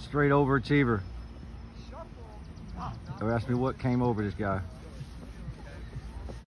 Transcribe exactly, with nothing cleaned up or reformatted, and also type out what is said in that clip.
Straight overachiever. They asked me what came over this guy.